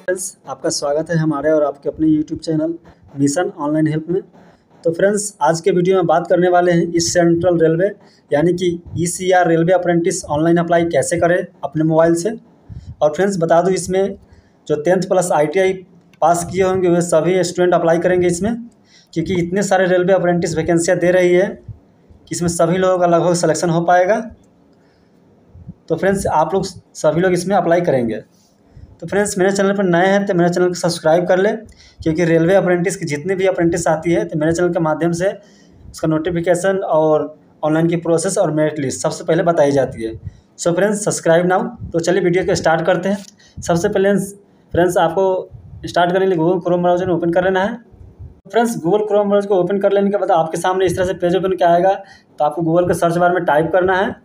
Friends, आपका स्वागत है हमारे और आपके अपने YouTube channel mission online help में। तो फ्रेंड्स, आज के वीडियो में बात करने वाले हैं इस सेंट्रल रेलवे यानी कि ECR railway apprentice online apply कैसे करें अपने मोबाइल से। और फ्रेंड्स बता दूं, इसमें जो 10th प्लस ITI पास किए होंगे वे सभी स्टूडेंट अप्लाई करेंगे इसमें, क्योंकि इतने सारे रेलवे अप्रेंटिस वैकेंसियाँ दे रही है कि इसमें सभी लोगों का लगभग सिलेक्शन हो पाएगा। तो फ्रेंड्स, आप लोग सभी लोग इसमें अप्लाई करेंगे। तो फ्रेंड्स, मेरे चैनल पर नए हैं तो मेरे चैनल को सब्सक्राइब कर लें, क्योंकि रेलवे अप्रेंटिस की जितनी भी अप्रेंटिस आती है तो मेरे चैनल के माध्यम से उसका नोटिफिकेशन और ऑनलाइन की प्रोसेस और मेरिट लिस्ट सबसे पहले बताई जाती है। So friends, subscribe now. तो चलिए वीडियो को स्टार्ट करते हैं। सबसे पहले फ्रेंड्स, आपको स्टार्ट करने के लिए गूगल क्रोम ब्राउज़र ओपन कर लेना है। फ्रेंड्स, गूगल क्रोम ब्राउज़र को ओपन कर लेने के बाद आपके सामने इस तरह से पेज ओपन क्या आएगा। तो आपको गूगल के सर्च बार में टाइप करना है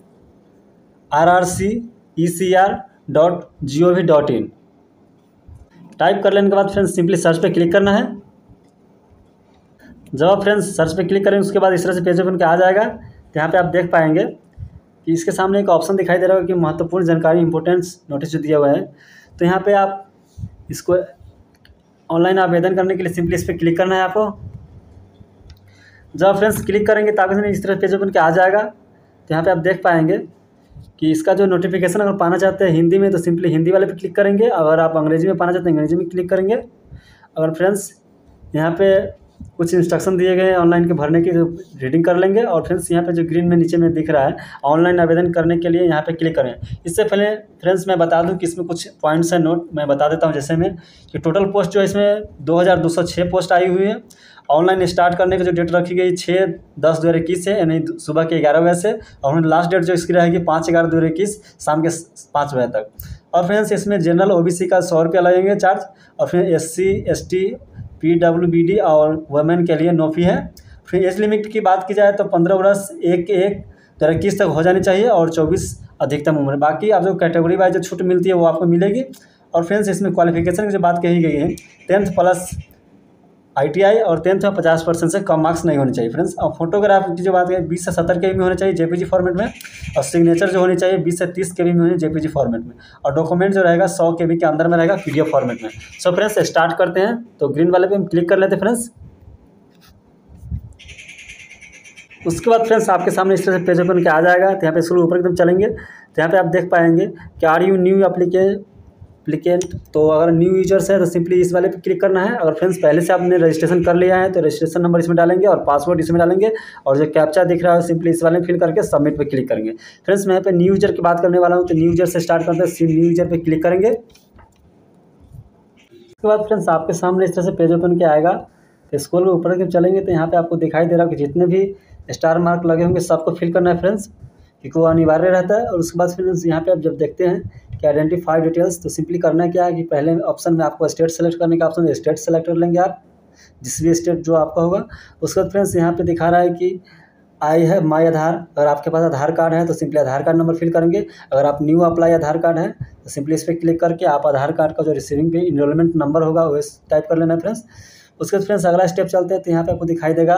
rrcecr.gov.in। टाइप कर लेने के बाद फ्रेंड्स सिंपली सर्च पे क्लिक करना है। जब आप फ्रेंड्स सर्च पे क्लिक करेंगे उसके बाद इस तरह से पेज ओपन के आ जाएगा। तो यहाँ पे आप देख पाएंगे कि इसके सामने एक ऑप्शन दिखाई दे रहा है कि महत्वपूर्ण जानकारी इंपॉर्टेंस नोटिस जो दिया हुआ है। तो यहाँ पे आप इसको ऑनलाइन आवेदन करने के लिए सिंपली इस पर क्लिक करना है आपको। जब फ्रेंड्स क्लिक करेंगे तो आपके इस तरह पेज ओपन के आ जाएगा। तो यहाँ पर आप देख पाएंगे कि इसका जो नोटिफिकेशन अगर पाना चाहते हैं हिंदी में तो सिंपली हिंदी वाले पे क्लिक करेंगे। अगर आप अंग्रेजी में पाना चाहते हैं अंग्रेजी में क्लिक करेंगे। अगर फ्रेंड्स यहाँ पे कुछ इंस्ट्रक्शन दिए गए हैं ऑनलाइन के भरने की, जो रीडिंग कर लेंगे। और फ्रेंड्स यहाँ पे जो ग्रीन में नीचे में दिख रहा है ऑनलाइन आवेदन करने के लिए, यहाँ पे क्लिक करें। इससे पहले फ्रेंड्स मैं बता दूँ कि इसमें कुछ पॉइंट्स हैं, नोट मैं बता देता हूँ। जैसे में कि टोटल पोस्ट जो है इसमें 2206 पोस्ट आई हुई है। ऑनलाइन स्टार्ट करने की जो डेट रखी गई 6/10/2021 है, यानी सुबह के 11 बजे से। और लास्ट डेट जो इसकी रहेगी 5/11/2021 शाम के 5 बजे तक। और फ्रेंड्स इसमें जनरल OBC का 100 रुपया लगेंगे चार्ज। और फिर SC ST PWBD और वुमेन के लिए नो फी है। फिर एज लिमिट की बात की जाए तो 15 वर्ष 1/1/2021 तक हो जानी चाहिए और 24 अधिकतम उम्र। बाकी आप जो कैटेगरी वाइज जो छूट मिलती है वो आपको मिलेगी। और फ्रेंड्स इसमें क्वालिफिकेशन की जो बात कही गई है 10th प्लस ITI और 10th में 50% से कम मार्क्स नहीं होने चाहिए फ्रेंड्स। और फोटोग्राफ की जो बात है 20 से 70 KB में होने चाहिए JPG फॉर्मेट में। और सिग्नेचर जो होनी चाहिए 20 से 30 KB में होनी JPG फॉर्मेट में। और डॉक्यूमेंट जो रहेगा 100 KB के अंदर में रहेगा PDF फॉर्मेट में। सो फ्रेंड्स स्टार्ट करते हैं। तो ग्रीन वाले पे हम क्लिक कर लेते हैं फ्रेंड्स। उसके बाद फ्रेंड्स आपके सामने इस तरह से पेज ओपन के आ जाएगा। तो यहाँ पे शुरू ऊपर एकदम चलेंगे तो यहाँ पे आप देख पाएंगे कि आर यू न्यू एप्लीकेंट। तो अगर न्यू यूजर्स है तो सिंपली इस वाले पे क्लिक करना है। अगर फ्रेंड्स पहले से आपने रजिस्ट्रेशन कर लिया है तो रजिस्ट्रेशन नंबर इसमें डालेंगे और पासवर्ड इसमें डालेंगे। और जो कैप्चा दिख रहा है सिंपली इस वाले में फिल करके सबमिट पे क्लिक करेंगे। फ्रेंड्स मैं यहाँ पे न्यू यूजर की बात करने वाला हूँ, तो न्यू यूजर से स्टार्ट करते हैं। न्यू यूजर पे क्लिक करेंगे। उसके बाद फ्रेंड्स आपके सामने इस तरह से पेज ओपन के आएगा। तो स्क्रॉल के ऊपर जब चलेंगे तो यहाँ पे आपको दिखाई दे रहा है कि जितने भी स्टार मार्क लगे होंगे सबको फिल करना है फ्रेंड्स, क्योंकि वो अनिवार्य रहता है। और उसके बाद फ्रेंड्स यहाँ पे आप जब देखते हैं कि आइडेंटिफाई डिटेल्स, तो सिंपली करना क्या है कि पहले ऑप्शन में आपको स्टेट सेलेक्ट करने का ऑप्शन है। स्टेट सेलेक्ट कर लेंगे आप, जिस भी स्टेट जो आपका होगा। उसके बाद फ्रेंड्स यहाँ पे दिखा रहा है कि आई है माई आधार। अगर आपके पास आधार कार्ड है तो simply Aadhaar card number fill करेंगे। अगर आप न्यू अप्लाई आधार कार्ड है तो सिंपली इस पर क्लिक करके आप आधार कार्ड का जो रिसीविंग पे इनरोलमेंट नंबर होगा वो टाइप कर लेना है फ्रेंड्स। उसके बाद फ्रेंड्स अगला स्टेप चलते हैं। तो यहाँ पे आपको दिखाई देगा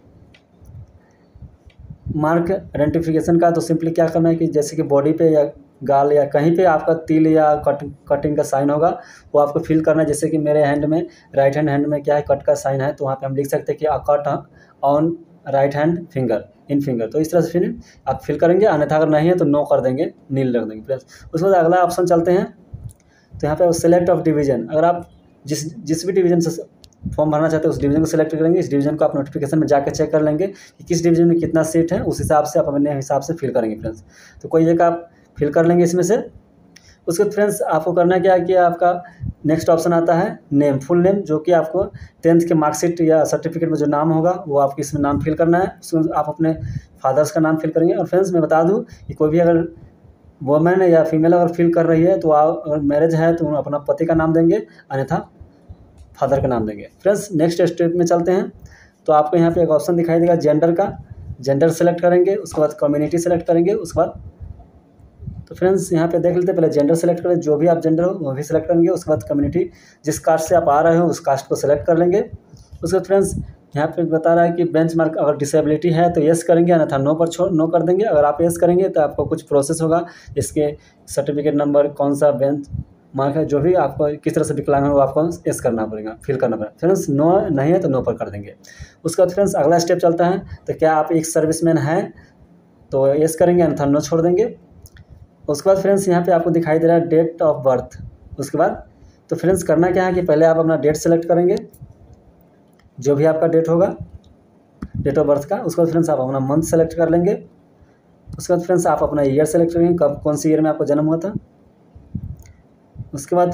मार्क आइडेंटिफिकेशन का। तो सिंपली क्या करना है कि जैसे कि बॉडी पे या गाल या कहीं पे आपका तिल या कटिंग का साइन होगा वो आपको फिल करना है। जैसे कि मेरे हैंड में राइट हैंड में क्या है कट का साइन है, तो वहाँ पे हम लिख सकते हैं कि cut on right hand finger in finger. तो इस तरह से फिर आप फिल करेंगे, अन्यथा अगर नहीं है तो नो कर देंगे, नील रख देंगे प्लस। उसके बाद अगला ऑप्शन चलते हैं। तो यहाँ पे सेलेक्ट ऑफ डिवीजन, अगर आप जिस भी डिवीजन से फॉर्म भरना चाहते हैं उस डिवीजन को सिलेक्ट करेंगे। इस डिवीजन को आप नोटिफिकेशन में जाकर चेक कर लेंगे कि किस डिवीजन में कितना सीट है, उस हिसाब से आप अपने हिसाब से फिल करेंगे फ्रेंड्स। तो कोई एक आप फिल कर लेंगे इसमें से। उसके बाद फ्रेंड्स आपको करना क्या है कि आपका नेक्स्ट ऑप्शन आता है नेम, फुल नेम, जो कि आपको 10th के मार्कशीट या सर्टिफिकेट में जो नाम होगा वो आपको इसमें नाम फिल करना है। उसमें आप अपने फादर्स का नाम फिल करेंगे। और फ्रेंड्स मैं बता दूँ कि कोई भी अगर वुमेन या फीमेल अगर फिल कर रही है तो आप अगर मैरिज है तो अपना पति का नाम देंगे, अन्यथा फादर का नाम देंगे फ्रेंड्स। नेक्स्ट स्टेप में चलते हैं। तो आपको यहाँ पे एक ऑप्शन दिखाई देगा जेंडर का, जेंडर सेलेक्ट करेंगे। उसके बाद कम्युनिटी सेलेक्ट करेंगे। उसके बाद तो फ्रेंड्स यहाँ पे देख लेते हैं, पहले जेंडर सेलेक्ट करें, जो भी आप जेंडर हो वो भी सेलेक्ट करेंगे। उसके बाद कम्युनिटी, जिस कास्ट से आप आ रहे हो उस कास्ट को सेलेक्ट कर लेंगे। उसके बाद फ्रेंड्स यहाँ पे बता रहा है कि बेंचमार्क, अगर डिसेबिलिटी है तो यस करेंगे, अन्यथा नो पर नो कर देंगे। अगर आप यस करेंगे तो आपको कुछ प्रोसेस होगा, इसके सर्टिफिकेट नंबर, कौन सा बेंच मार्क है, जो भी आपको किस तरह से विकलांग है वो आपको यस करना पड़ेगा, फिल करना पड़ेगा। फ्रेंड्स नो नहीं है तो नो पर कर देंगे। उसके बाद फ्रेंड्स अगला स्टेप चलता है, तो क्या आप एक सर्विसमैन हैं तो यस करेंगे, अन्यथा नो छोड़ देंगे। उसके बाद फ्रेंड्स यहाँ पे आपको दिखाई दे रहा है डेट ऑफ बर्थ। उसके बाद तो फ्रेंड्स करना क्या है कि पहले आप अपना डेट सेलेक्ट करेंगे, जो भी आपका डेट होगा डेट ऑफ बर्थ का। उसके बाद फ्रेंड्स आप अपना मंथ सेलेक्ट कर लेंगे। उसके बाद फ्रेंड्स आप अपना ईयर सेलेक्ट करेंगे, कब कौन सी ईयर में आपका जन्म हुआ था। उसके बाद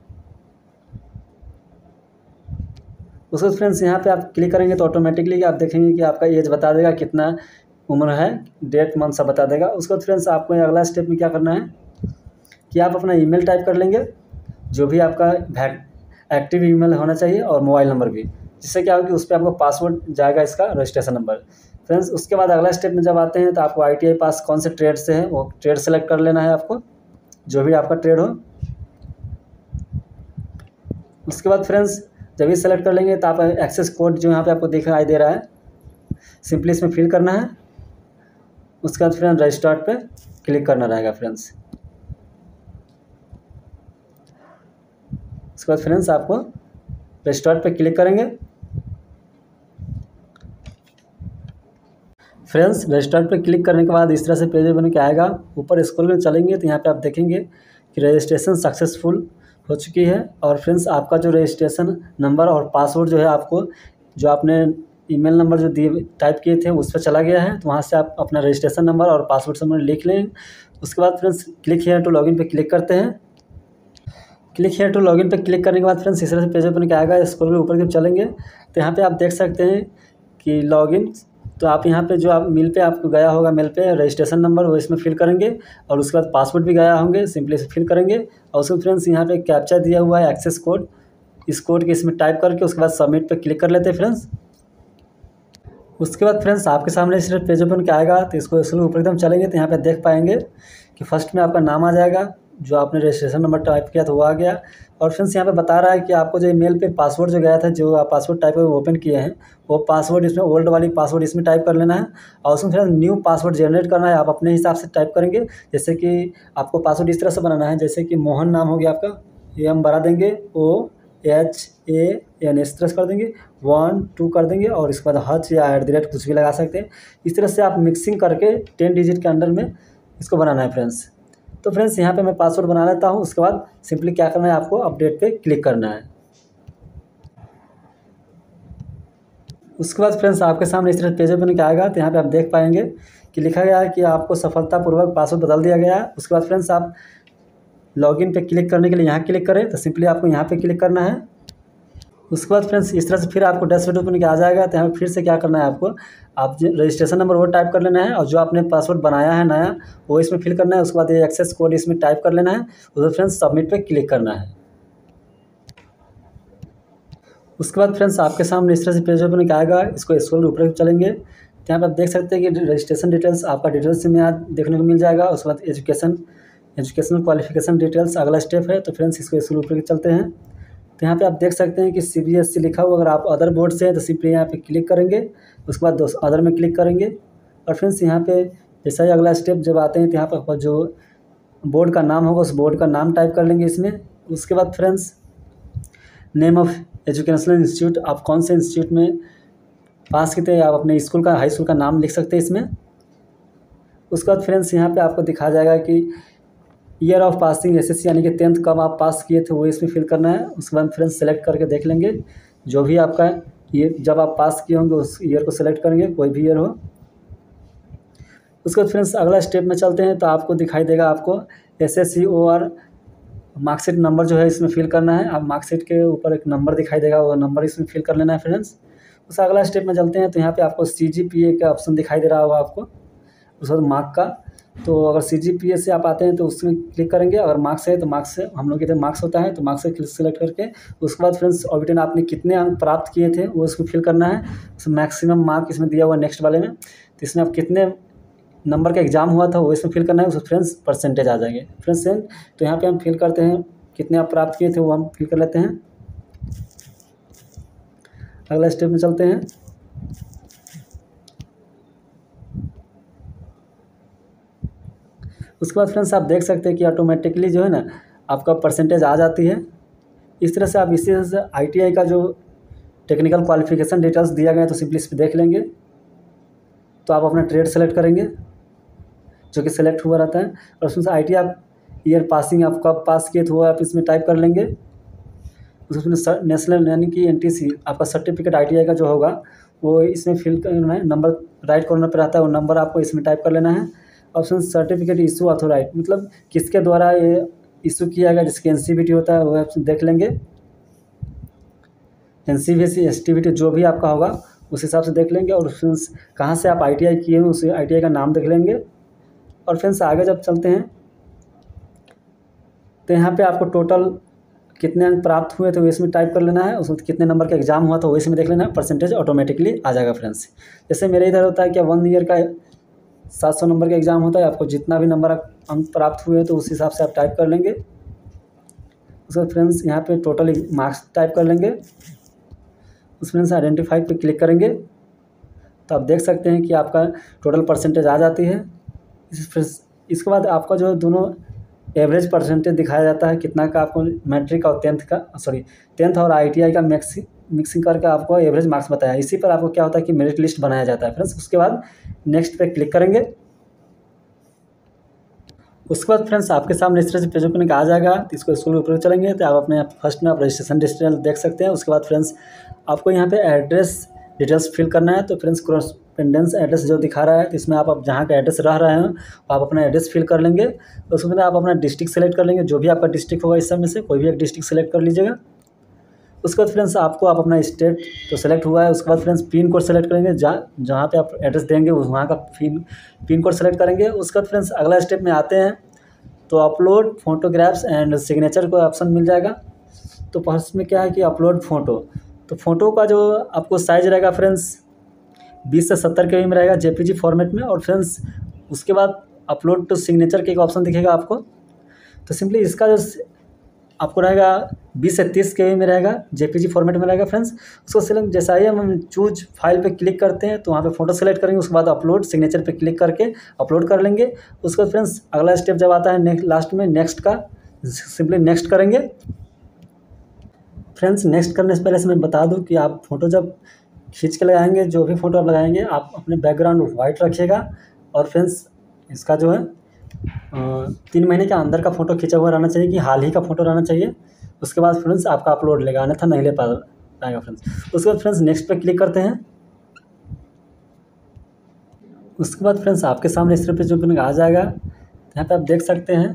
फ्रेंड्स यहाँ पे आप क्लिक करेंगे तो ऑटोमेटिकली आप देखेंगे कि आपका एज बता देगा, कितना उम्र है, डेट मंथ सब बता देगा। उसके बाद फ्रेंड्स आपको अगला स्टेप में क्या करना है कि आप अपना ईमेल टाइप कर लेंगे, जो भी आपका एक्टिव ईमेल होना चाहिए, और मोबाइल नंबर भी, जिससे क्या होगा कि उस पर आपको पासवर्ड जाएगा, इसका रजिस्ट्रेशन नंबर। फ्रेंड्स उसके बाद अगला स्टेप में जब आते हैं तो आपको ITI पास कौन से ट्रेड से है वो ट्रेड सेलेक्ट कर लेना है आपको, जो भी आपका ट्रेड हो। उसके बाद फ्रेंड्स जब ये सेलेक्ट कर लेंगे तो आप एक्सेस कोड जो यहाँ पे आपको दिखाई दे रहा है, सिंपली इसमें फिल करना है। उसके बाद फ्रेंड्स रजिस्टर पे क्लिक करना रहेगा फ्रेंड्स। उसके बाद फ्रेंड्स आपको रजिस्टर पे क्लिक करेंगे। फ्रेंड्स रजिस्टर पे क्लिक करने के बाद इस तरह से पेज बन के आएगा। ऊपर स्क्रॉल में चलेंगे तो यहाँ पे आप देखेंगे कि रजिस्ट्रेशन सक्सेसफुल हो चुकी है। और फ्रेंड्स आपका जो रजिस्ट्रेशन नंबर और पासवर्ड जो है, आपको जो आपने ईमेल नंबर जो दिए टाइप किए थे उस पर चला गया है, तो वहाँ से आप अपना रजिस्ट्रेशन नंबर और पासवर्ड सब लिख लें। उसके बाद friends click here to login पे क्लिक करते हैं। क्लिक हियर टू लॉगिन पे क्लिक करने के बाद फ्रेंड्स इस तरह से पेज ओपन के आएगा। स्क्रॉल में ऊपर की चलेंगे तो यहाँ पे आप देख सकते हैं कि लॉगिन, तो आप यहाँ पे जो आप मेल पे आपको गया होगा, मेल पे रजिस्ट्रेशन नंबर वो इसमें फिल करेंगे, और उसके बाद पासवर्ड भी गया होंगे, सिंपली से फिल करेंगे। और उसको फ्रेंड्स यहाँ पे कैप्चा दिया हुआ है, एक्सेस कोड, इस कोड के इसमें टाइप करके उसके बाद सबमिट पे क्लिक कर लेते हैं फ्रेंड्स। उसके बाद फ्रेंड्स आपके सामने सिर्फ पेज ओपन के आएगा, तो इसको स्लो ऊपर एकदम चलेंगे तो यहाँ पे देख पाएंगे कि फर्स्ट में आपका नाम आ जाएगा, जो आपने रजिस्ट्रेशन नंबर टाइप किया था वो आ गया। और फ्रेंड्स यहाँ पे बता रहा है कि आपको जो ईमेल पे पासवर्ड जो गया था, जो आप पासवर्ड टाइप ओपन किए हैं, वो पासवर्ड इसमें ओल्ड वाली पासवर्ड इसमें टाइप कर लेना है, और उसमें फ्रेंड्स न्यू पासवर्ड जनरेट करना है। आप अपने हिसाब से टाइप करेंगे, जैसे कि आपको पासवर्ड इस तरह से बनाना है, जैसे कि मोहन नाम हो गया आपका, ये हम बढ़ा देंगे OHAN इस तरह से कर देंगे, 1 2 कर देंगे, और इसके बाद हच या @ कुछ भी लगा सकते हैं। इस तरह से आप मिक्सिंग करके 10 डिजिट के अंडर में इसको बनाना है फ्रेंड्स। तो फ्रेंड्स यहाँ पे मैं पासवर्ड बना लेता हूँ। उसके बाद सिंपली क्या करना है, आपको अपडेट पे क्लिक करना है। उसके बाद फ्रेंड्स आपके सामने इस तरह पेज बन के आएगा, तो यहाँ पे आप देख पाएंगे कि लिखा गया है कि आपको सफलतापूर्वक पासवर्ड बदल दिया गया है। उसके बाद फ्रेंड्स आप लॉगिन पे क्लिक करने के लिए यहाँ क्लिक करें, तो सिंपली आपको यहाँ पे क्लिक करना है। उसके बाद फ्रेंड्स इस तरह से फिर आपको डैशबोर्ड ओपन के आ जाएगा, तो यहाँ फिर से क्या करना है आपको, आप रजिस्ट्रेशन नंबर वो टाइप कर लेना है, और जो आपने पासवर्ड बनाया है नया वो इसमें फिल करना है। उसके बाद ये एक्सेस कोड इसमें टाइप कर लेना है, उसके फ्रेंड्स सबमिट पे क्लिक करना है। उसके बाद फ्रेंड्स आपके सामने इस तरह से पेज ओपन के आएगा। इसको स्क्रॉल ऊपर चलेंगे तो यहाँ पर आप देख सकते हैं कि रजिस्ट्रेशन डिटेल्स आपका डिटेल्स में यहाँ देखने को मिल जाएगा। उसके बाद एजुकेशनल क्वालिफिकेशन डिटेल्स अगला स्टेप है, तो फ्रेंड्स इसको स्क्रॉल ऊपर चलते हैं। तो यहाँ पे आप देख सकते हैं कि CBSE लिखा हुआ, अगर आप अदर बोर्ड से हैं तो सिंपली यहाँ पे क्लिक करेंगे। उसके बाद अदर में क्लिक करेंगे, और फ्रेंड्स यहाँ पे जैसा ही अगला स्टेप जब आते हैं तो यहाँ पर जो बोर्ड का नाम होगा उस बोर्ड का नाम टाइप कर लेंगे इसमें। उसके बाद friends name of educational institute, आप कौन से इंस्टीट्यूट में पास किए थे, आप अपने स्कूल का हाई स्कूल का नाम लिख सकते हैं इसमें। उसके बाद फ्रेंड्स यहाँ पे आपको दिखा जाएगा कि ईयर ऑफ पासिंग SSC यानी कि 10th कब आप पास किए थे वो इसमें फिल करना है। उसके बाद फ्रेंड्स सेलेक्ट करके देख लेंगे, जो भी आपका ये जब आप पास किए होंगे उस ईयर को सेलेक्ट करेंगे, कोई भी ईयर हो। उसके बाद फ्रेंड्स अगला स्टेप में चलते हैं, तो आपको दिखाई देगा आपको SSC OR मार्कशीट नंबर जो है इसमें फिल करना है। आप मार्कशीट के ऊपर एक नंबर दिखाई देगा, वो नंबर इसमें फिल कर लेना है फ्रेंड्स। उस अगला स्टेप में चलते हैं, तो यहाँ पे आपको CGPA का ऑप्शन दिखाई दे रहा होगा आपको, उसके बाद मार्क का। तो अगर CGPA से आप आते हैं तो उसमें क्लिक करेंगे, अगर मार्क्स है तो मार्क्स से, हम लोग इधर मार्क्स होता है तो मार्क्स से सेलेक्ट करके उसके बाद फ्रेंड्स ऑबिटन आपने कितने अंक प्राप्त किए थे वो इसको फिल करना है। उसमें मैक्सिमम मार्क इसमें दिया हुआ नेक्स्ट वाले में, तो इसमें आप कितने नंबर का एग्जाम हुआ था वो इसमें फिल करना है, उसमें फ्रेंड्स परसेंटेज आ जाएंगे फ्रेंड्स। तो यहाँ पे हम फिल करते हैं कितने आप प्राप्त किए थे वो हम फिल कर लेते हैं। अगला स्टेप में चलते हैं। उसके बाद फ्रेंड्स आप देख सकते हैं कि ऑटोमेटिकली जो है ना आपका परसेंटेज आ जाती है। इस तरह से आप इसी तरह से ITI का जो टेक्निकल क्वालिफिकेशन डिटेल्स दिया गया है तो सिंपली इस पर देख लेंगे। तो आप अपना ट्रेड सेलेक्ट करेंगे जो कि सिलेक्ट हुआ रहता है, और उसमें से ITI आप ईयर पासिंग आप कब पास किए थे वो आप इसमें टाइप कर लेंगे। उसमें नेशनल यानी कि NTC आपका सर्टिफिकेट ITI का जो होगा वो इसमें फिल करना है। नंबर राइट कॉर्नर पर आता है, वो नंबर आपको इसमें टाइप कर लेना है। ऑप्शन सर्टिफिकेट इशू अथोराइज मतलब किसके द्वारा ये इशू किया गया, जिसकी NCVT होता है वो आप देख लेंगे। NCVT STVT जो भी आपका होगा उस हिसाब से देख लेंगे, और कहाँ से आप ITI किए हैं उस ITI का नाम देख लेंगे। और फ्रेंड्स आगे जब चलते हैं तो यहाँ पे आपको टोटल कितने अंक प्राप्त हुए थे वो इसमें टाइप कर लेना है। उसमें कितने नंबर का एग्जाम हुआ था वो इसमें देख लेना है, परसेंटेज ऑटोमेटिकली आ जाएगा फ्रेंड्स। जैसे मेरे इधर होता है कि 1 ईयर का 700 नंबर का एग्जाम होता है, आपको जितना भी नंबर अंक प्राप्त हुए तो उस हिसाब से आप टाइप कर लेंगे। उसके बाद फ्रेंड्स यहाँ पे टोटल मार्क्स टाइप कर लेंगे। उसमें से आइडेंटिफाई पे क्लिक करेंगे तो आप देख सकते हैं कि आपका टोटल परसेंटेज आ जाती है। इसके बाद आपका जो दोनों एवरेज परसेंटेज दिखाया जाता है कितना का आपको मैट्रिक और टेंथ और ITI का मिक्सिंग करके आपको एवरेज मार्क्स बताया। इसी पर आपको क्या होता है कि मेरिट लिस्ट बनाया जाता है फ्रेंड्स। उसके बाद नेक्स्ट पे क्लिक करेंगे। उसके बाद फ्रेंड्स आपके सामने इस तरह से पेज ओपन आ जाएगा। तो इसको स्क्रॉल ऊपर चलेंगे तो आप अपने फर्स्ट में आप रजिस्ट्रेशन डिटेल देख सकते हैं। उसके बाद फ्रेंड्स आपको यहाँ पे एड्रेस डिटेल्स फिल करना है। तो फ्रेंड्स कॉरेस्पोंडेंस एड्रेस जो दिखा रहा है तो इसमें आप जहाँ का एड्रेस रह रहे हैं आप अपना एड्रेस फिल कर लेंगे। तो उसमें आप अपना डिस्ट्रिक्ट सेलेक्ट कर लेंगे, जो भी आपका डिस्ट्रिक्ट होगा इस सब में से कोई भी एक डिस्ट्रिक्ट सेलेक्ट कर लीजिएगा। उसके बाद फ्रेंड्स आपको आप अपना स्टेट तो सेलेक्ट हुआ है। उसके बाद फ्रेंड्स पिन कोड सेलेक्ट करेंगे, जहाँ पे आप एड्रेस देंगे वहाँ का पिन कोड सेलेक्ट करेंगे। उसके बाद फ्रेंड्स अगला स्टेप में आते हैं तो अपलोड फोटोग्राफ्स एंड सिग्नेचर को ऑप्शन मिल जाएगा। तो फर्स्ट में क्या है कि अपलोड फ़ोटो, तो फ़ोटो का जो आपको साइज़ रहेगा फ्रेंड्स 20 से 70 KB में रहेगा JPG फॉर्मेट में। और फ्रेंड्स उसके बाद अपलोड टू सिग्नेचर के एक ऑप्शन दिखेगा आपको। तो सिंपली इसका जो आपको रहेगा 20 से 30 KB में रहेगा, JPG फॉर्मेट में रहेगा फ्रेंड्स। उसको सिलेक्ट जैसा ही हम चूज फाइल पे क्लिक करते हैं तो वहाँ पे फ़ोटो सेलेक्ट करेंगे। उसके बाद अपलोड सिग्नेचर पे क्लिक करके अपलोड कर लेंगे। उसके बाद फ्रेंड्स अगला स्टेप जब आता है लास्ट में नेक्स्ट का, सिंपली नेक्स्ट करेंगे। फ्रेंड्स नेक्स्ट करने से पहले से मैं बता दूं कि आप फ़ोटो जब खींच के लगाएंगे, जो भी फ़ोटो आप लगाएंगे आप अपने बैकग्राउंड वाइट रखिएगा। और फ्रेंड्स इसका जो है 3 महीने के अंदर का फ़ोटो खींचा हुआ रहना चाहिए, कि हाल ही का फ़ोटो रहना चाहिए। उसके बाद फ्रेंड्स आपका अपलोड लेगा, अन्यथा नहीं ले पाएगा फ्रेंड्स। उसके बाद फ्रेंड्स नेक्स्ट पे क्लिक करते हैं। उसके बाद फ्रेंड्स आपके सामने इस तरह पे जो आ जाएगा, यहाँ पे आप देख सकते हैं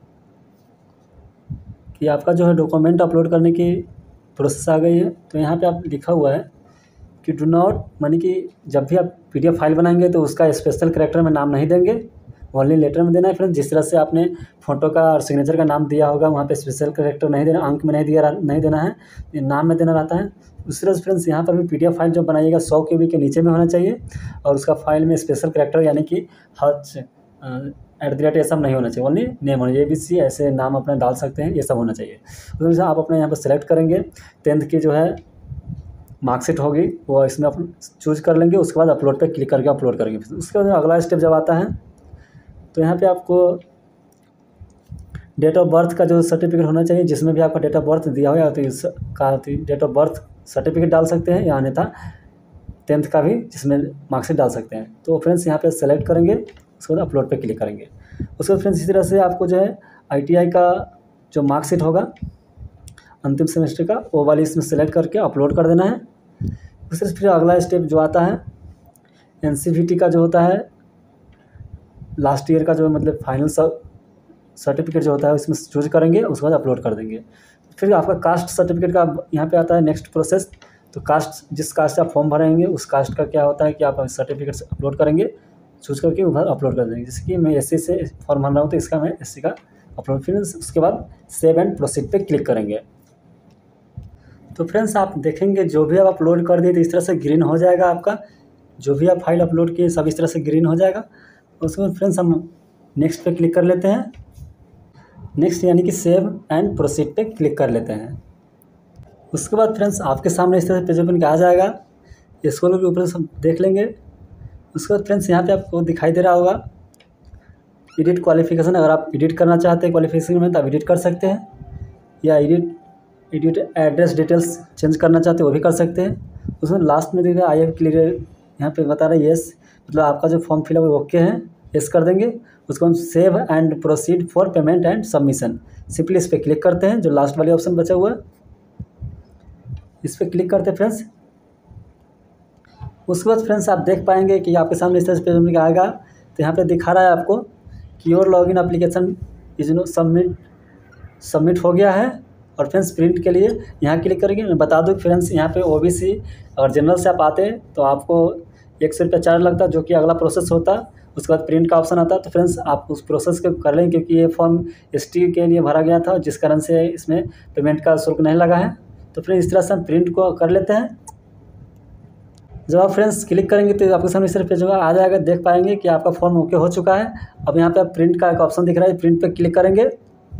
कि आपका जो है डॉक्यूमेंट अपलोड करने की प्रोसेस आ गई है। तो यहाँ पे आप लिखा हुआ है कि डू नॉट, मानी कि जब भी आप PDF फाइल बनाएंगे तो उसका स्पेशल कैरेक्टर में नाम नहीं देंगे, ओनली लेटर में देना है फ्रेंड्स। जिस तरह से आपने फ़ोटो का और सिग्नेचर का नाम दिया होगा वहाँ पे स्पेशल कैरेक्टर नहीं देना, अंक में नहीं देना है, नाम में देना रहता है। उस तरह से फ्रेंड्स यहाँ पर भी PDF फाइल जब बनाइएगा 100 KB के नीचे में होना चाहिए, और उसका फाइल में स्पेशल कैरेक्टर यानी कि @ ये सब नहीं होना चाहिए, ओनली नेम होना चाहिए। ABC ऐसे नाम अपना डाल सकते हैं, ये सब होना चाहिए। तो आप अपने यहाँ पर सेलेक्ट करेंगे, 10th की जो है मार्कशीट होगी वो इसमें आप चूज कर लेंगे। उसके बाद अपलोड पे क्लिक करके अपलोड करेंगे। उसके बाद अगला स्टेप जब आता है तो यहाँ पे आपको डेट ऑफ बर्थ का जो सर्टिफिकेट होना चाहिए, जिसमें भी आपका डेट ऑफ बर्थ दिया हुआ है तो इसका डेट ऑफ बर्थ सर्टिफिकेट डाल सकते हैं, या अन्यथा 10th का भी जिसमें मार्कशीट डाल सकते हैं। तो फ्रेंड्स यहाँ पे सेलेक्ट करेंगे, उसके बाद अपलोड पे क्लिक करेंगे। उसके बाद फ्रेंड्स इसी तरह से आपको जो है ITI का जो मार्कशीट होगा अंतिम सेमेस्टर का वो वाली इसमें सेलेक्ट करके अपलोड कर देना है। उससे फिर अगला स्टेप जो आता है NCVT का जो होता है लास्ट ईयर का जो मतलब फाइनल सर्टिफिकेट जो होता है इसमें चूज करेंगे, उसके बाद अपलोड कर देंगे। फिर आपका कास्ट सर्टिफिकेट का यहाँ पे आता है नेक्स्ट प्रोसेस। तो कास्ट, जिस कास्ट से आप फॉर्म भरेंगे उस कास्ट का क्या होता है कि आप सर्टिफिकेट अपलोड करेंगे, चूज करके उधर अपलोड कर देंगे। जैसे कि मैं SC से फॉर्म भर रहा हूँ तो इसका मैं SC का अपलोड, फिर उसके बाद सेव एंड प्रोसीड पे क्लिक करेंगे। तो फ्रेंड्स आप देखेंगे जो भी आप अपलोड कर दिए तो इस तरह से ग्रीन हो जाएगा आपका, जो भी आप फाइल अपलोड किए सब इस तरह से ग्रीन हो जाएगा। उसके बाद फ्रेंड्स हम नेक्स्ट पे क्लिक कर लेते हैं, नेक्स्ट यानी कि सेव एंड प्रोसीड पे क्लिक कर लेते हैं। उसके बाद फ्रेंड्स आपके सामने इस तरह से पेज ओपन आ जाएगा, स्क्रॉल के ऊपर सब देख लेंगे। उसके बाद फ्रेंड्स यहाँ पे आपको दिखाई दे रहा होगा एडिट क्वालिफ़िकेशन, अगर आप एडिट करना चाहते हैं क्वालिफ़िकेशन में तो आप एडिट कर सकते हैं, या एडिट एड्रेस डिटेल्स चेंज करना चाहते हैं वो भी कर सकते हैं। उसमें लास्ट में देखिए आई हैव क्लियर यहाँ पे बता रहा है येस, मतलब आपका जो फॉर्म फिलअप ओके है, येस कर देंगे। उसको हम save and proceed for payment and submission, simply इस पर क्लिक करते हैं, जो लास्ट वाली ऑप्शन बचा हुआ है इस पर क्लिक करते हैं फ्रेंड्स। उसके बाद फ्रेंड्स आप देख पाएंगे कि आपके सामने इस तरह से पेज आएगा। तो यहाँ पे दिखा रहा है आपको कि your login application is no submit हो गया है। और फ्रेंड्स प्रिंट के लिए यहाँ क्लिक करेंगे। मैं बता दूँ फ्रेंड्स, यहाँ पे ओबीसी और जनरल से आप आते हैं तो आपको 100 रुपये चार्ज लगता है, जो कि अगला प्रोसेस होता है। उसके बाद प्रिंट का ऑप्शन आता है। तो फ्रेंड्स आप उस प्रोसेस को कर लें, क्योंकि ये फॉर्म एसटी के लिए भरा गया था, जिस कारण से इसमें पेमेंट का शुल्क नहीं लगा है। तो फ्रेंड्स इस तरह से हम प्रिंट को कर लेते हैं। जब आप फ्रेंड्स क्लिक करेंगे तो आपके सामने इस तरह पेज आ जाएगा। देख पाएंगे कि आपका फॉर्म ओके हो चुका है। अब यहाँ पे आप प्रिंट का एक ऑप्शन दिख रहा है, प्रिंट पे क्लिक करेंगे।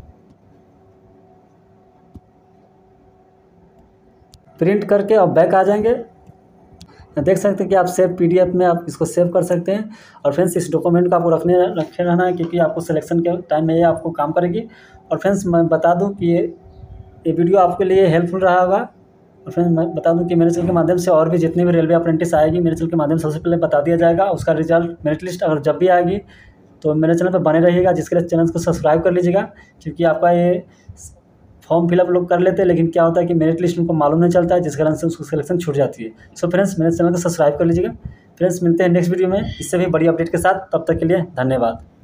प्रिंट करके अब बैक आ जाएंगे। देख सकते हैं कि आप सेव पीडीएफ में आप इसको सेव कर सकते हैं। और फ्रेंड्स इस डॉक्यूमेंट को आपको रखे रहना है, क्योंकि आपको सिलेक्शन के टाइम में ये आपको काम करेगी। और फ्रेंड्स मैं बता दूं कि ये वीडियो आपके लिए हेल्पफुल रहा होगा। और फ्रेंड्स मैं बता दूं कि मेरे चैनल के माध्यम से और भी जितनी भी रेलवे अप्रेंटिस आएगी, मेरे चैनल के माध्यम से सबसे पहले बता दिया जाएगा। उसका रिजल्ट मेरिट लिस्ट अगर जब भी आएगी तो मेरे चैनल पर बने रहिएगा, जिसके लिए चैनल को सब्सक्राइब कर लीजिएगा। क्योंकि आपका ये फॉर्म फिलअप लोग कर लेते हैं, लेकिन क्या होता है कि मेरिट लिस्ट उनको मालूम नहीं चलता है, जिस कारण से उसको सिलेक्शन छूट जाती है। सो फ्रेंड्स मेरे चैनल को सब्सक्राइब कर लीजिएगा। फ्रेंड्स मिलते हैं नेक्स्ट वीडियो में इससे भी बड़ी अपडेट के साथ। तब तक के लिए धन्यवाद।